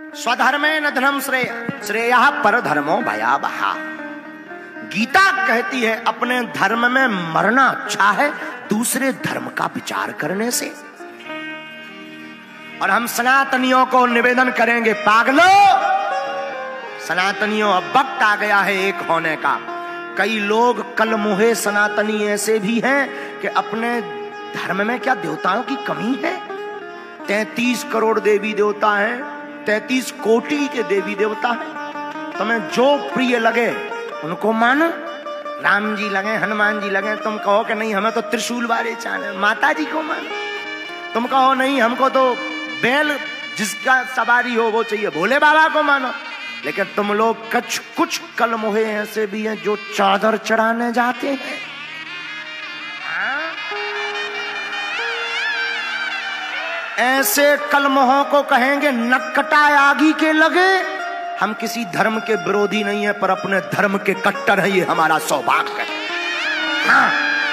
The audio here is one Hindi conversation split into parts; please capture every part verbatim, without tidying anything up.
स्वधर्मे न धर्म श्रेय श्रेयः पर धर्मो भयावहा। गीता कहती है अपने धर्म में मरना अच्छा है दूसरे धर्म का विचार करने से। और हम सनातनियों को निवेदन करेंगे, पागलो सनातनियों, अब वक्त आ गया है एक होने का। कई लोग कल मुहे सनातनी ऐसे भी हैं कि अपने धर्म में क्या देवताओं की कमी है? तैतीस करोड़ देवी देवता हैं, तैतीस कोटि के देवी देवता हैं। तुम्हें जो प्रिय लगे उनको मानो। राम जी लगे, हनुमान जी लगे, तुम कहो कि नहीं हमें तो त्रिशूल वाले चाहे, माता जी को मानो। तुम कहो नहीं हमको तो बैल जिसका सवारी हो वो चाहिए, भोले बाबा को मानो। लेकिन तुम लोग कुछ कुछ कल मुहे ऐसे भी हैं जो चादर चढ़ाने जाते हैं। ऐसे कलमोहों को कहेंगे नक्कटा आगी के लगे। हम किसी धर्म के विरोधी नहीं है पर अपने धर्म के कट्टर है, ये हमारा सौभाग्य है। हाँ,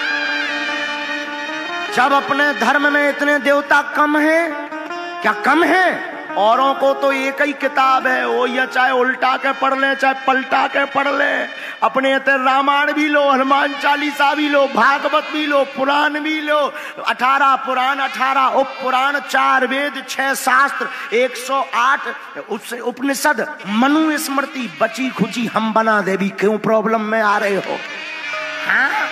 जब अपने धर्म में इतने देवता कम है, क्या कम है? औरों को तो एक ही किताब है, वो या चाहे उल्टा के पढ़ ले चाहे पलटा के पढ़ ले। अपने इतने रामायण भी लो, हनुमान चालीसा भी लो, भागवत भी लो, पुराण भी लो। अठारह पुराण, अठारह उप पुराण, चार वेद, छह शास्त्र, एक सौ आठ उपनिषद, मनु स्मृति, बची खुची हम बना देवी। क्यों प्रॉब्लम में आ रहे हो? हाँ?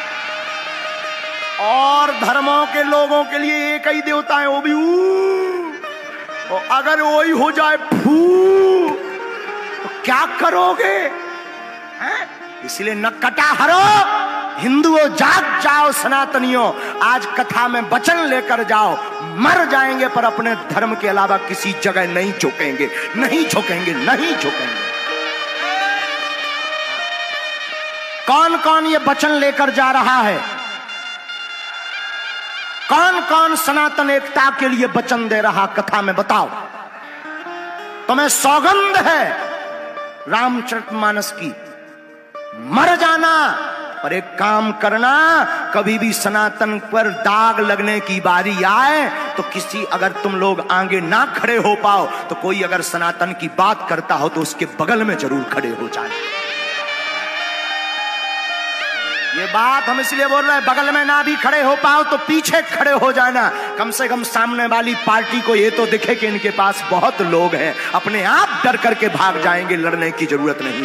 और धर्मों के लोगों के लिए एक ही देवता है, वो भी ऊ। और अगर वही हो जाए फू तो क्या करोगे? हैं? इसलिए नक्कटा हरो, हिंदुओं जाग जाओ, सनातनियों आज कथा में वचन लेकर जाओ। मर जाएंगे पर अपने धर्म के अलावा किसी जगह नहीं झुकेंगे, नहीं झुकेंगे, नहीं झुकेंगे। कौन कौन ये वचन लेकर जा रहा है? कौन कौन सनातन एकता के लिए वचन दे रहा? कथा में बताओ। तुम्हें सौगंध है रामचरितमानस की, मर जाना पर एक काम करना, कभी भी सनातन पर दाग लगने की बारी आए तो किसी, अगर तुम लोग आगे ना खड़े हो पाओ तो कोई अगर सनातन की बात करता हो तो उसके बगल में जरूर खड़े हो जाए। ये बात हम इसलिए बोल रहे हैं, बगल में ना भी खड़े हो पाओ तो पीछे खड़े हो जाना। कम से कम सामने वाली पार्टी को ये तो दिखे कि इनके पास बहुत लोग हैं, अपने आप डर करके भाग जाएंगे, लड़ने की जरूरत नहीं।